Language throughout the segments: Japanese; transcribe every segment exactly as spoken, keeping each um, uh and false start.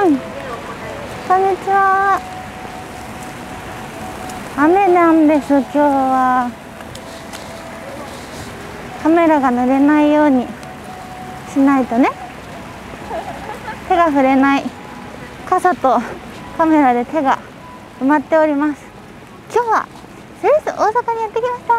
ん、こんにちは。雨なんです今日は。カメラが濡れないようにしないとね。手が触れない傘とカメラで手が埋まっております。今日はセレッソ大阪にやってきました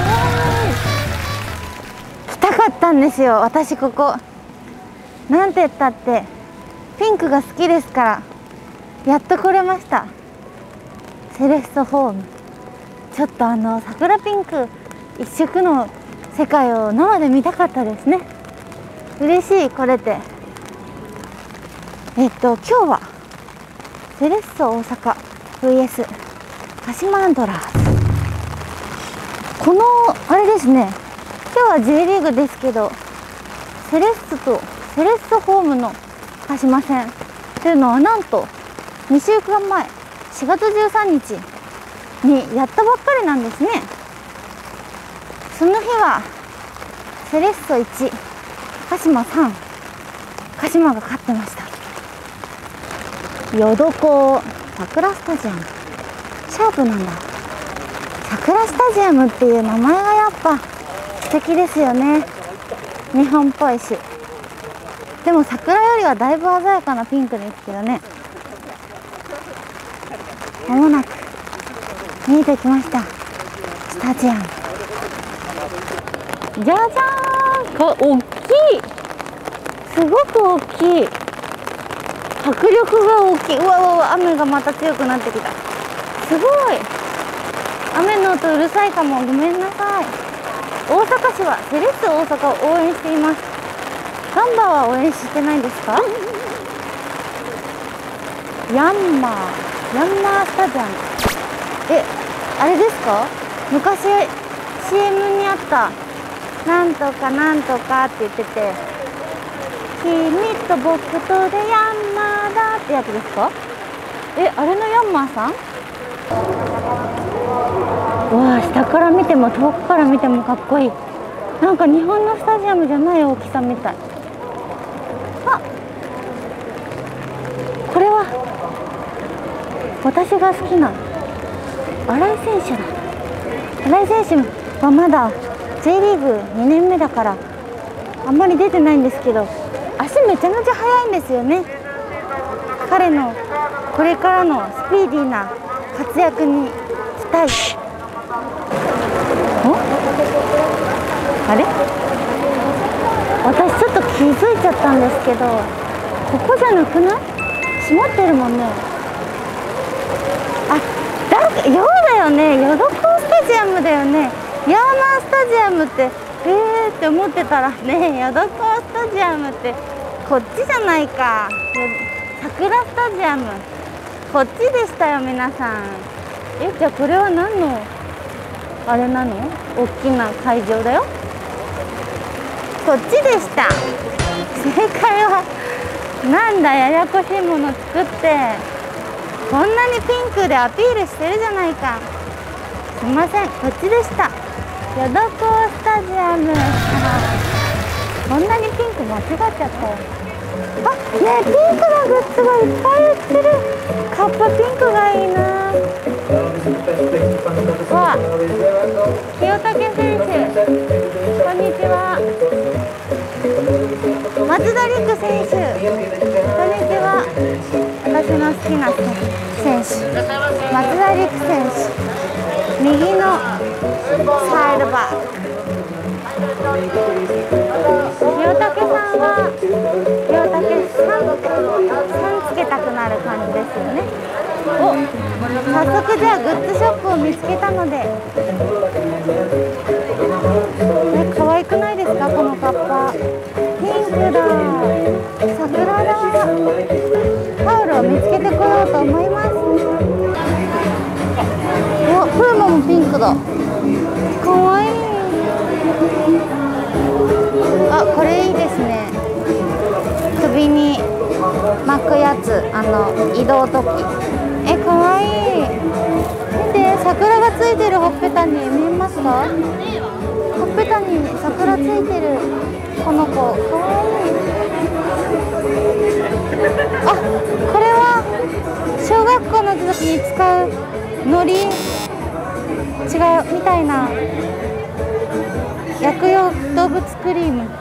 。来たかったんですよ私ここ。なんて言ったってピンクが好きですから、やっと来れました。セレッソホーム。ちょっとあの桜ピンク一色の世界を生で見たかったですね。嬉しい来れて。えっと今日はセレッソ大阪 ブイエス 鹿島アントラーズ。このあれですね、今日は J リーグですけど、セレッソとセレッソホームの鹿島戦というのはなんとにしゅうかんまえしがつじゅうさんにちにやったばっかりなんですね。その日はセレッソいち、鹿島さん、鹿島が勝ってました。淀港桜スタジアム、シャープなんだ。桜スタジアムっていう名前がやっぱ素敵ですよね。日本っぽいし。でも桜よりはだいぶ鮮やかなピンクですけどね。まもなく見えてきました、スタジアム。じゃじゃーん、こ大きい、すごく大きい、迫力が大きい。うわうわうわ、雨がまた強くなってきた。すごい雨の音うるさいかも、ごめんなさい。大阪市はセレッソ大阪を応援しています。ガンバは応援してないですか？ヤンマーヤンマースタジアム。え、あれですか？昔 シーエム にあったなんとかなんとかって言ってて、君と僕とでヤンマーだってやつですか？え、あれのヤンマーさん？うわあ、下から見ても遠くから見てもかっこいい。なんか日本のスタジアムじゃない大きさみたい。あ、これは私が好きな新井選手だ。新井選手はまだ J リーグにねんめだからあんまり出てないんですけど、足めちゃめちゃ速いんですよね。彼のこれからのスピーディーな活躍に期待。お？あれ？私ちょっと気づいちゃったんですけど、ここじゃなくない？閉まってるもんね。あ、だ、ようだよね。淀港スタジアムだよね。ヤーマースタジアムってえーって思ってたらね、淀港スタジアムってこっちじゃないか。桜スタジアムこっちでしたよ皆さん。え、じゃあこれは何のあれなの？大きな会場だよ。こっちでした。正解はなんだ、ややこしいもの作ってこんなにピンクでアピールしてるじゃないか。すいません、こっちでした。淀港スタジアム。こんなにピンク間違っちゃったよ。あ、ねえ、ピンクのグッズがいっぱい売ってる。カッパピンクがいいな。わあ、清武選手、こんにちは。松田陸選手、こんにちは。私の好きな選手、松田陸選手、右のサイドバック。清武さんは清武さん、さんつけたくなる感じですよね。お、早速じゃあグッズショップを見つけたので、え、可愛くないですかこのカッパ。ピンクだ、桜だ。タオルを見つけてこようと思います。お、プーマもピンクだ。かわいい。あ、これいいですね。首に巻くやつ、あの移動時。え、かわいい。見て、桜がついてる。ほっぺたに見えますか？ほっぺたに桜ついてるこの子、かわいい。あ、これ小学校の時に使うのり違うみたいな薬用動物クリーム。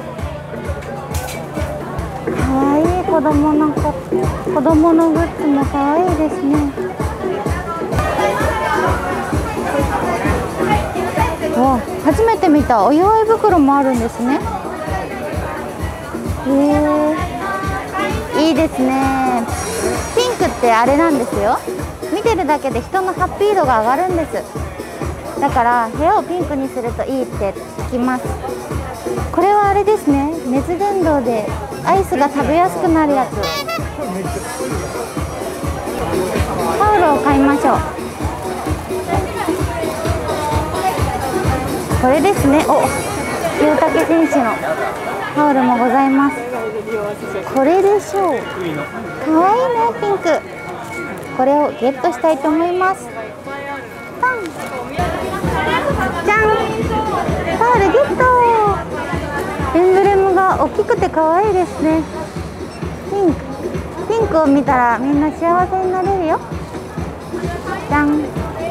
かわいい子供の子子供のグッズもかわいいですね。わ、初めて見た。お祝い袋もあるんですね。へえ、いいですね。ピンクってあれなんですよ。見てるだけで人のハッピー度が上がるんです。だから部屋をピンクにするといいって聞きます。これはあれですね。熱伝導でアイスが食べやすくなるやつ。タオルを買いましょう。これですね。お、清武選手のタオルもございます。これでしょう。かわいいね、ピンク。これをゲットしたいと思います。パン。じゃん。タオルゲット。エンブレムが大きくてかわいいですね。ピンク。ピンクを見たらみんな幸せになれるよ。じゃん。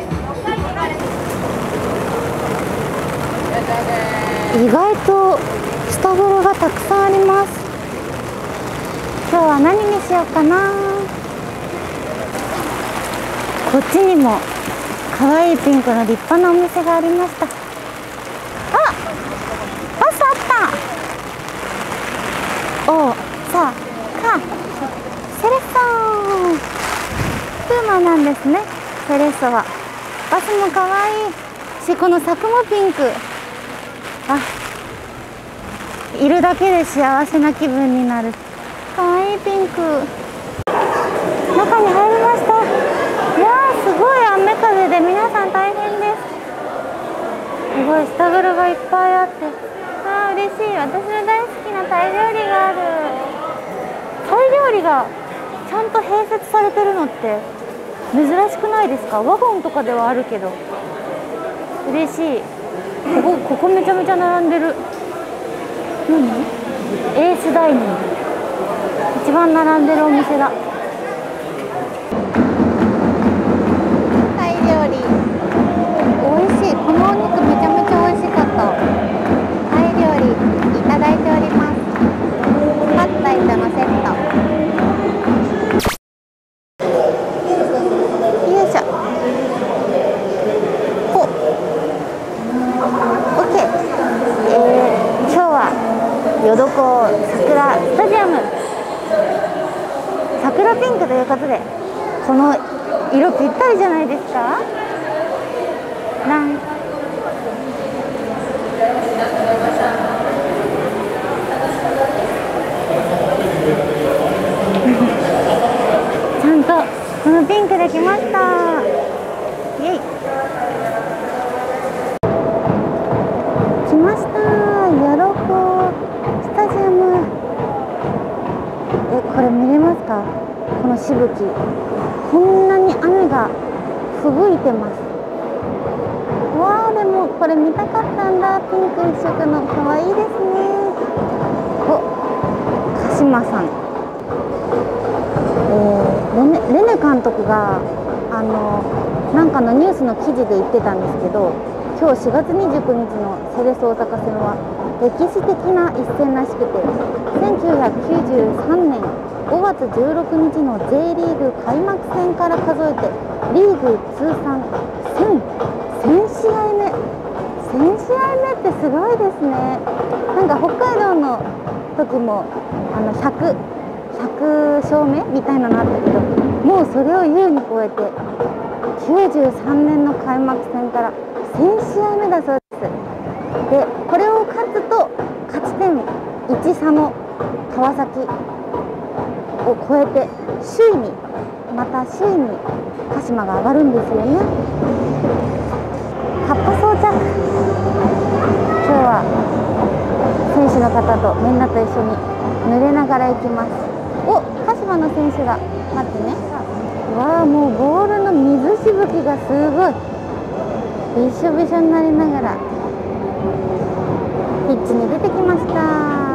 意外と下風呂がたくさんあります。今日は何にしようかな。こっちにも可愛いピンクの立派なお店がありました。あ、バスあった。お、さあ、か、セレッソー。プーマなんですね、セレッソは。バスも可愛いし、この柵もピンク。あ、いるだけで幸せな気分になる。かわいいピンク。中に入りました。いやー、すごい雨風で皆さん大変です。すごい下風呂がいっぱいあって、あー嬉しい。私の大好きなタイ料理がある。タイ料理がちゃんと併設されてるのって珍しくないですか？ワゴンとかではあるけど。嬉しい。ここ、ここめちゃめちゃ並んでる。何？エースダイニング。一番並んでるお店だ。タイ料理。美味しい。このお肉めちゃめちゃ美味しかった。タイ料理いただいております。パッタイとのセット。よいしょ。ほっ。オッケー。えー、今日はヨドコ桜スタジアム。桜ピンクということで、この色ぴったりじゃないですか。なんちゃんとこのピンクできました。イエイ。来ました。ヨドコスタジアム。え、これ見れますか？このしぶき。こんなに雨が吹雪いてます。わー、でもこれ見たかったんだ。ピンク一色の可愛いですね。お、鹿島さん。えー、レネ、レネ監督があのなんかのニュースの記事で言ってたんですけど、今日しがつにじゅうくにちのセレッソ大阪戦は歴史的な一戦らしくて、せんきゅうひゃくきゅうじゅうさんねんごがつじゅうろくにちの J リーグ開幕戦から数えてリーグ通算せん、せん試合目。せん試合目ってすごいですね。なんか北海道の時もあのひゃく、ひゃく勝目みたいなのあったけど、もうそれを優に超えてきゅうじゅうさんねんの開幕戦からせん試合目だそうです。で、これを勝つと勝ち点いち差の川崎を超えて首位に、また首位に鹿島が上がるんですよね。カッパ装着。今日は選手の方とみんなと一緒に濡れながら行きます。お、鹿島の選手が待ってね。わあ、もうボールの水しぶきがすごいびしょびしょになりながらピッチに出てきました。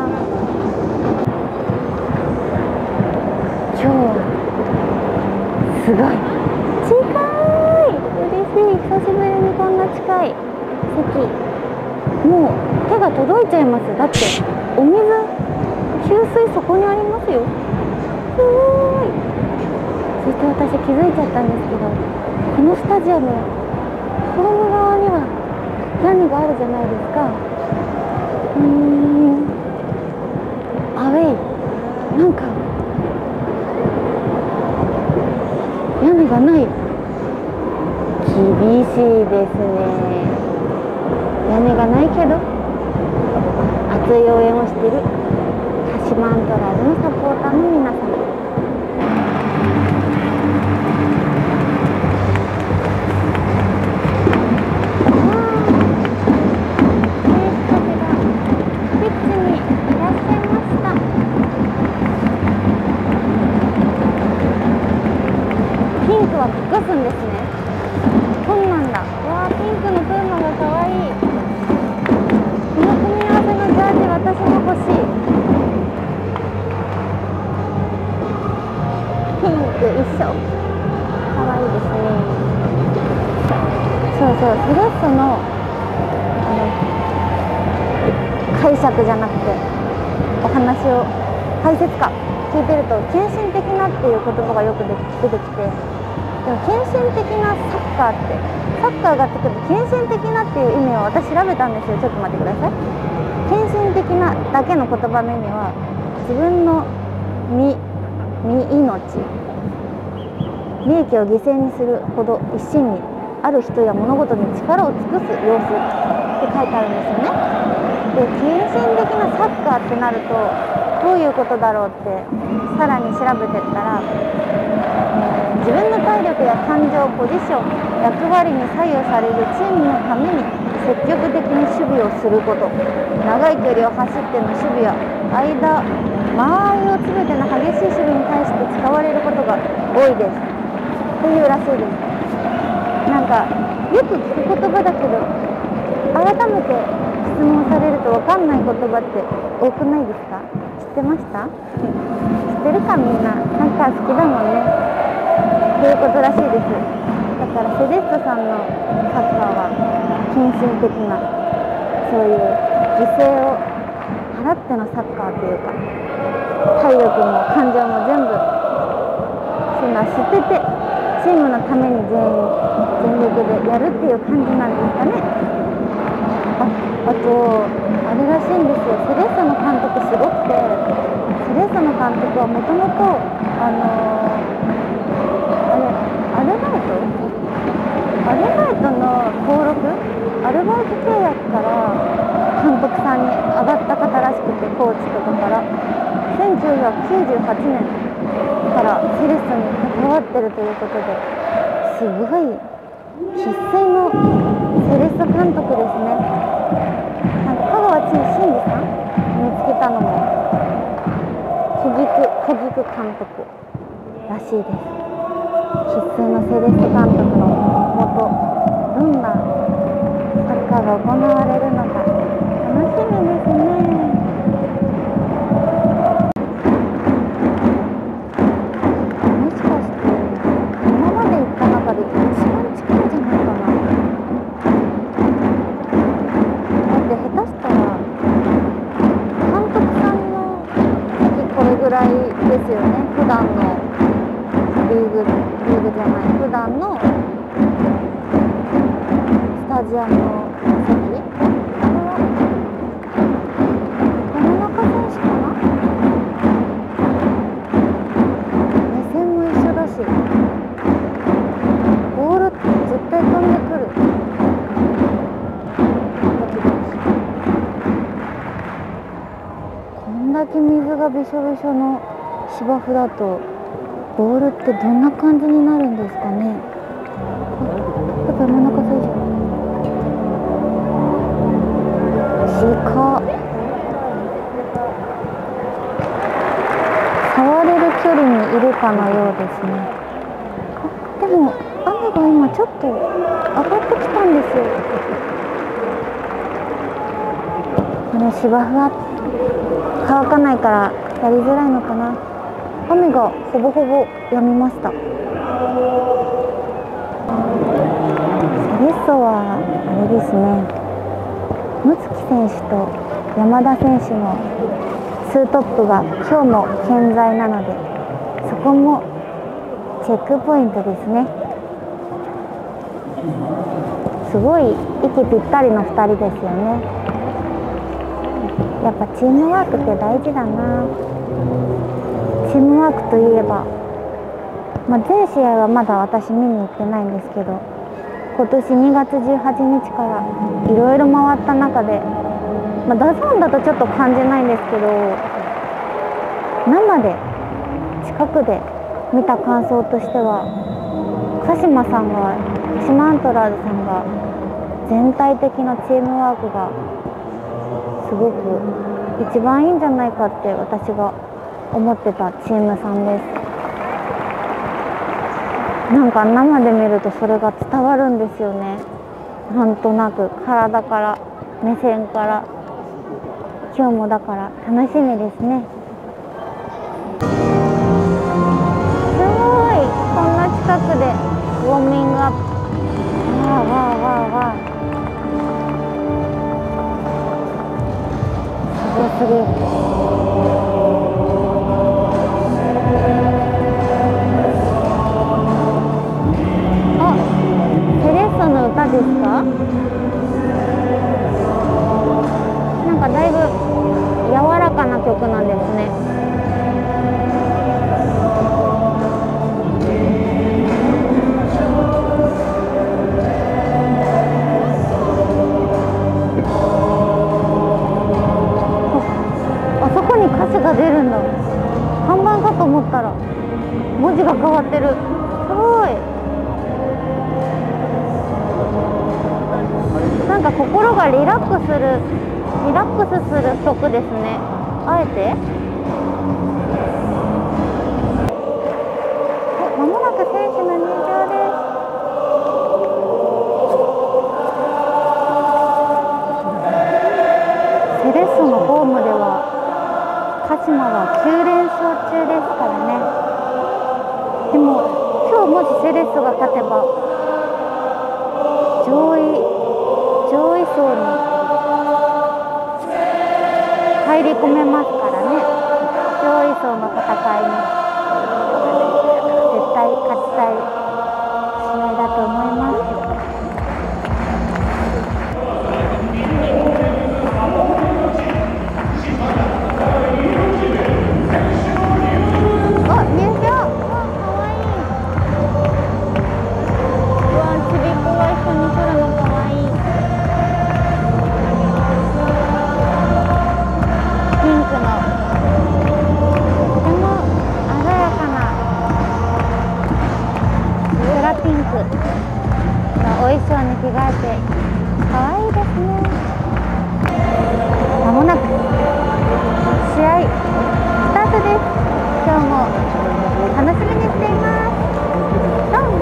今日はすごい近い。嬉しい。久しぶりにこんな近い席。もう手が届いちゃいます。だってお水、給水そこにありますよ。すごい。そして私気づいちゃったんですけど、このスタジアムホーム側には屋根があるじゃないですか。うーん、アウェイ、なんか屋根がない。厳しいですね。屋根がないけど熱い応援をしている鹿島アントラーズのサポーターの皆さん、隠すんですね。こんなんだ。わあ、ピンクのプーマがかわいい。この組み合わせのジャージ、私も欲しい。ピンク一緒、かわいいですね。そうそう、セレッソのあの解釈じゃなくてお話を、解説か聞いてると、献身的なっていう言葉がよく出てきて、でも献身的なサッカーって、サッカーがってくると献身的なっていう意味を私調べたんですよ。ちょっと待ってください。献身的なだけの言葉の意味は、自分の身、身命、利益を犠牲にするほど一心にある人や物事に力を尽くす様子って書いてあるんですよね。で、献身的なサッカーってなるとどういうことだろうってさらに調べてったら、自分の体力や感情、ポジション、役割に左右されるチームのために積極的に守備をすること、長い距離を走っての守備や間、間合いを詰めての激しい守備に対して使われることが多いですっていうらしいです。なんかよく聞く言葉だけど、改めて質問されると分かんない言葉って多くないですか？知ってました？知ってるかみんな。サッカー好きだもんね。ということらしいです。だからセレッソさんのサッカーは献身的な、そういう犠牲を払ってのサッカーというか、体力も感情も全部そういうのは捨ててチームのために全員全力でやるっていう感じなんですかね。あ、あとあれらしいんですよ。セレッソの監督すごくて、セレッソの監督はもともとあのーアルバイトアルバイトの登録、アルバイト契約から監督さんに上がった方らしくて、コーチとかからせんきゅうひゃくきゅうじゅうはちねんからセレッソに関わってるということで、すごい生粋のセレッソ監督ですね。なんか香川真司さん見つけたのも小菊小菊監督らしいです。生粋のセレッソ監督のもと、どんなサッカーが行われるのか楽しみですね。もしかして今まで行った中で一番近いんじゃないかな。だって下手したら監督さんの席これぐらいですよね。普段のリーグリーグじゃない、普段のスタジアムの席、これは山中選手かな。目線も一緒だし、ボール絶対飛んでくる。こんだけ水がびしょびしょの芝生だとボールってどんな感じになるんですかね。やっぱ山中選手近っ。触れる距離にいるかのようですね。あ、でも雨が今ちょっと上がってきたんですよ。これ芝生は乾かないからやりづらいのかな。雨がほぼほぼ止みました。 セレッソはあれですね、睦月選手と山田選手のツートップが今日も健在なので、そこもチェックポイントですね。すごい息ぴったりのふたりですよね。やっぱチームワークって大事だな。チームワークといえば、まあ、全試合はまだ私見に行ってないんですけど、今年にがつじゅうはちにちからいろいろ回った中で、まあ、ダゾーンだとちょっと感じないんですけど、生で近くで見た感想としては、鹿島さんが鹿島アントラーズさんが全体的なチームワークがすごく一番いいんじゃないかって私が思ってたチームさんです。なんか生で見るとそれが伝わるんですよね。なんとなく体から目線から。今日もだから楽しみですね。すごい、こんな近くでウォーミングアップ。わあわあわあわあ、すごすぎる。あ、セレッソの歌ですか？なんかだいぶ柔らかな曲なんですね。あ、あそこに歌詞が出るんだ。看板かと思ったら文字が変わってる。すごい。なんか心がリラックスするリラックスする曲ですね。あえてまもなく選手の入場です。セレッソのホームでは鹿島はきゅうれんそう中ですからね。でも今日もしセレッソが勝てば上位上位層に入り込めますからね。上位層の戦いに絶対勝ちたい試合だと思います。あ、入場。あ、かわいい。うわ、ちびっ子が一緒に来るのかわいい。ピンクのとても鮮やかなセラピンクのお衣装に着替えて可愛いですね。まもなく試合スタートです。今日も楽しみにしています。ドン。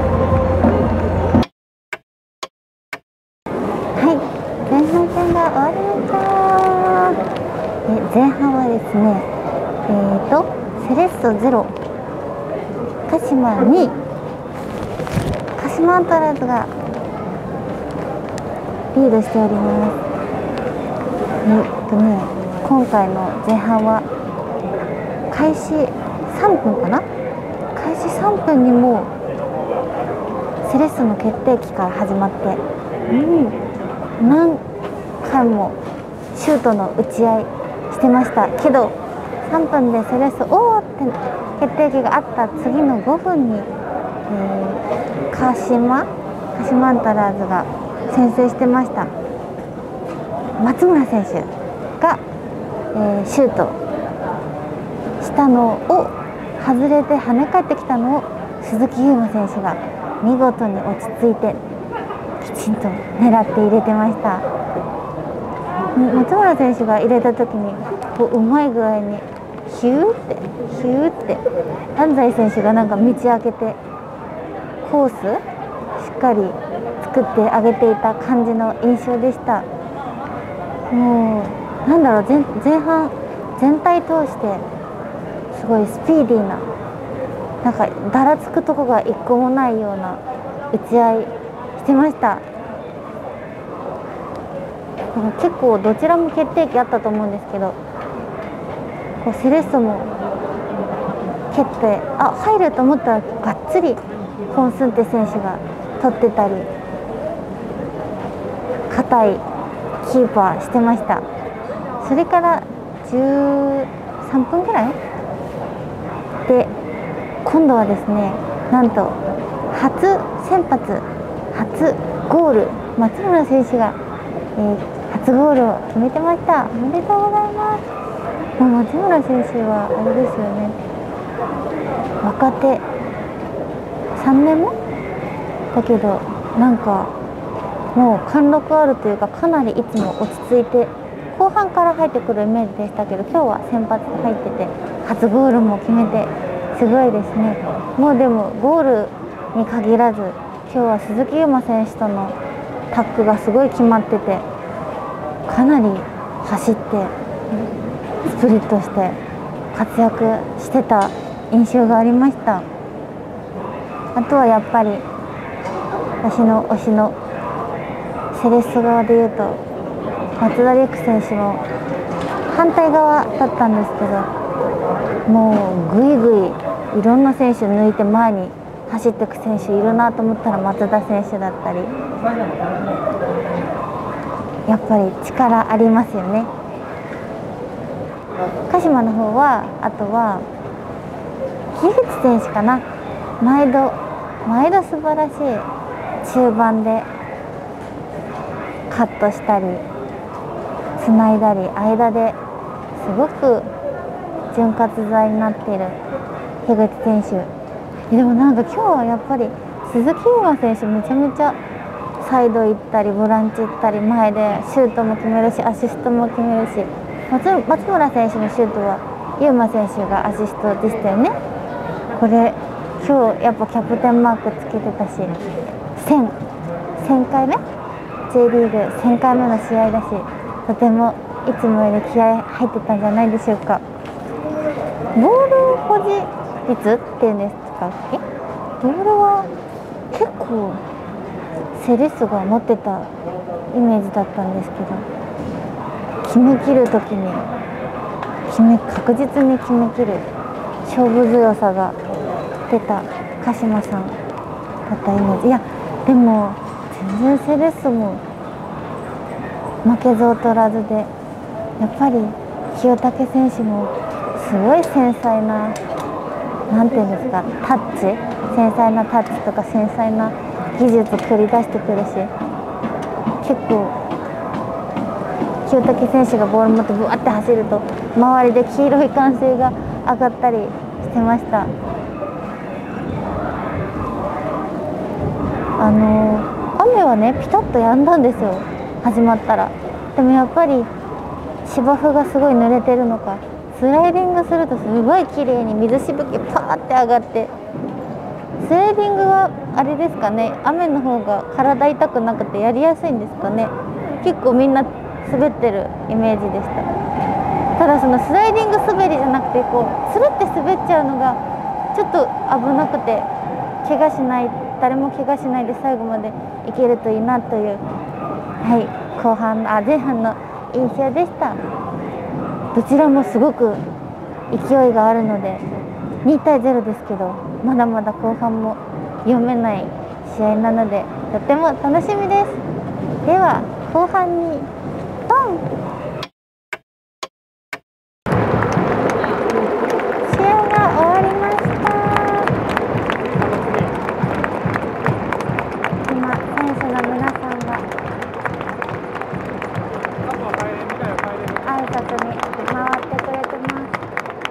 はい、前半戦が終わりました。前半はですね、えーとセレッソゼロ、鹿島に、鹿島アントラーズがリードしております。えっとね、今回の前半は開始さんぷんかな、開始さんぷんにもセレッソの決定機から始まって、うん、何回もシュートの打ち合いしてましたけど、さんぷんでセレッソおーって決定機があった次のごふんに、えー、鹿島鹿島アントラーズが先制してました。松村選手が、えー、シュートしたのを外れて跳ね返ってきたのを鈴木優磨選手が見事に落ち着いてきちんと狙って入れてました。松村選手が入れた時にこううまい具合にヒューってヒューって安西選手がなんか道開けてコースしっかり作ってあげていた感じの印象でした。もうなんだろう、 前, 前半全体通してすごいスピーディーななんかだらつくとこが一個もないような打ち合いしてました。結構どちらも決定機あったと思うんですけど、こうセレッソも蹴ってあ入ると思ったらがっつりコンスンテ選手が取ってたり、硬いキーパーしてました。それからじゅうさんぷんぐらいで今度はですね、なんと初先発初ゴール、松村選手が、えー初ゴールを決めてました。おめでとうございます。もう松村選手はあれですよね、若手さんねんめだけど、なんかもう貫禄あるというか、かなりいつも落ち着いて後半から入ってくるイメージでしたけど、今日は先発で入ってて初ゴールも決めてすごいですね。もうでもゴールに限らず今日は鈴木優馬選手とのタッグがすごい決まってて、かなり走ってスプリットして活躍してた印象がありました。あとはやっぱり私の推しのセレッソ側でいうと松田陸選手も反対側だったんですけど、もうぐいぐいいろんな選手抜いて前に走っていく選手いるなと思ったら松田選手だったり、やっぱり力ありますよね。鹿島の方はあとは樋口選手かな、毎度毎度素晴らしい中盤でカットしたりつないだり間ですごく潤滑剤になっている樋口選手。でもなんか今日はやっぱり鈴木優馬選手めちゃめちゃサイド行ったりボランチ行ったり前でシュートも決めるしアシストも決めるし、松村選手のシュートは優馬選手がアシストでしたよね。これ今日やっぱキャプテンマークつけてたし、せんかいめ J リーグせんかいめの試合だし、とてもいつもより気合入ってたんじゃないでしょうか。ボール保持率っていうんですか、えボールは結構セレッソが持ってたイメージだったんですけど、決めきるときに決め確実に決めきる勝負強さが出た鹿島さんだったイメージ。いやでも全然セレッソも負けず劣らずで、やっぱり清武選手もすごい繊細な、なんていうんですか、タッチ繊細なタッチとか繊細な技術繰り出してくるし、結構清武選手がボール持ってブワッて走ると周りで黄色い歓声が上がったりしてました。あの雨はねピタッと止んだんですよ、始まったら。でもやっぱり芝生がすごい濡れてるのか、スライディングするとすごい綺麗に水しぶきパーって上がって、スライディングはあれですかね、雨の方が体痛くなくてやりやすいんですかね。結構みんな滑ってるイメージでした。ただそのスライディング滑りじゃなくて、こうつるって滑っちゃうのがちょっと危なくて、怪我しない、誰も怪我しないで最後までいけるといいなという、はい、後半あ前半の印象でした。どちらもすごく勢いがあるのでにたいゼロですけど、まだまだ後半も読めない試合なのでとても楽しみです。では後半にドン。試合が終わりました。今選手の皆さんが挨拶に回ってくれてます。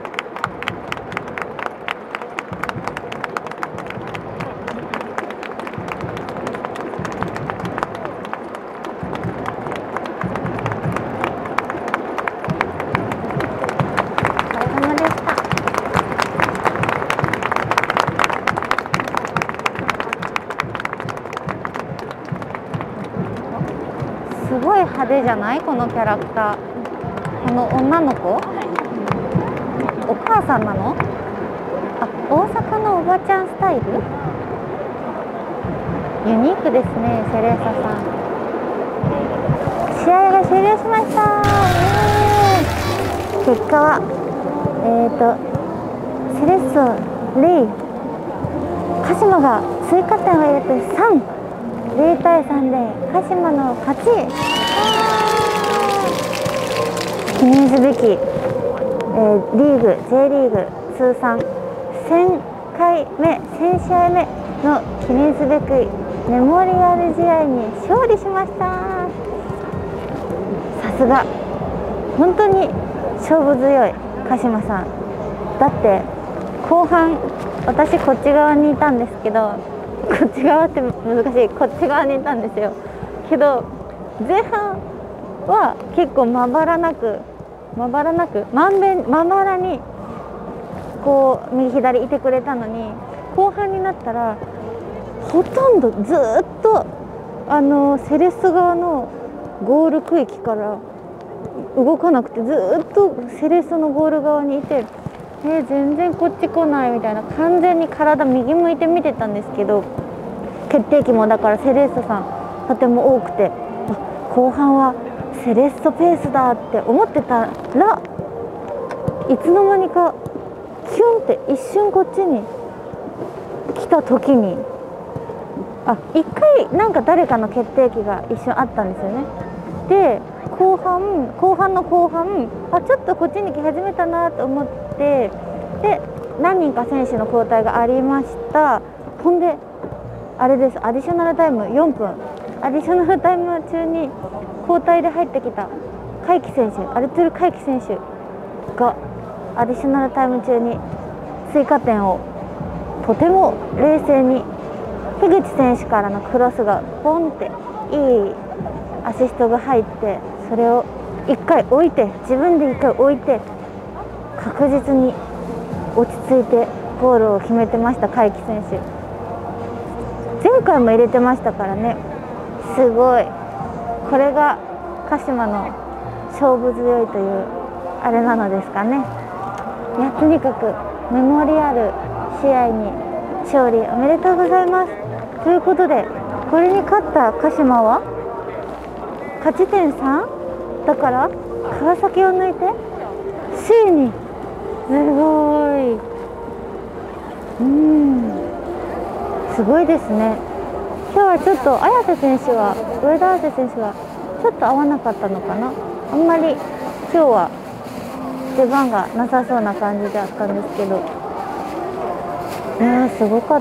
すごい派手じゃない？このキャラクター。この女の子？お母さんなの？あ、 大阪のおばちゃんスタイル、ユニークですね。セレーサさん、試合が終了しました。結果はえーとセレッソゼロ、鹿島が追加点を入れてさん、ゼロたいさんで鹿島の勝ち。記念すべき、えー、リーグ J リーグ通算せんかいめせんしあいめの記念すべきメモリアル試合に勝利しました。さすが本当に勝負強い鹿島さんだって、後半私こっち側にいたんですけど、こっち側って難しい、こっち側にいたんですよけど、前半は結構まばらなくまばらなくまんべんまばらにこう右左いてくれたのに、後半になったらほとんどずっとあのセレッソ側のゴール区域から動かなくて、ずっとセレッソのゴール側にいて、えー、全然こっち来ないみたいな、完全に体右向いて見てたんですけど、決定機もだからセレッソさんとても多くて、後半はセレッソペースだって思ってたら、いつの間にかキュンって一瞬こっちに来た時に、あ、一回なんか誰かの決定機が一瞬あったんですよね。で後半後半の後半、あ、ちょっとこっちに来始めたなと思って、で何人か選手の交代がありました。ほんであれです、アディショナルタイムよんぷん、アディショナルタイム中に交代で入ってきた海輝選手、アルトゥル海輝選手がアディショナルタイム中に追加点をとても冷静に、樋口選手からのクロスがポンっていいアシストが入って、それをいっかい置いて、自分でいっかい置いて確実に落ち着いてゴールを決めてました。海輝選手前回も入れてましたからね。すごい、これが鹿島の勝負強いというあれなのですかね。いや、とにかくメモリアル試合に勝利おめでとうございます。ということで、これに勝った鹿島は勝ち点さんだから川崎を抜いて首位に。すごい、うん、すごいですね。今日はちょっと綾瀬選手は上田綺世選手はちょっと合わなかったのかな。あんまり今日は出番がなさそうな感じだったんですけど、いやーすごかった。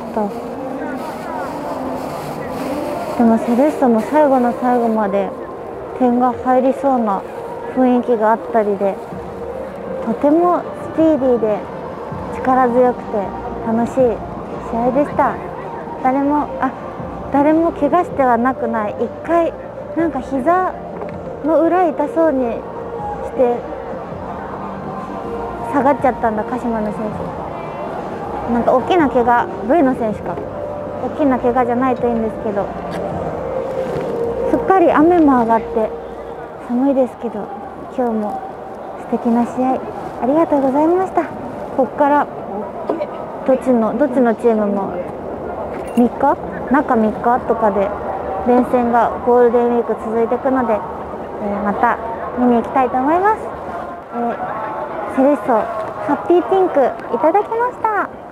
でもセレッソも最後の最後まで点が入りそうな雰囲気があったりで、とてもスピーディーで力強くて楽しい試合でした。誰もあ誰も怪我してはなくない。いっかいなんか膝の裏痛そうにして下がっちゃったんだ、鹿島の選手。なんか大きな怪我、ブイの選手か、大きな怪我じゃないといいんですけど、すっかり雨も上がって寒いですけど、今日も素敵な試合ありがとうございました。ここからどっちのどっちのチームもみっか中みっかとかで連戦がゴールデンウィーク続いていくので、えー、また見に行きたいと思います。えー、セレッソハッピーピンクいただきました。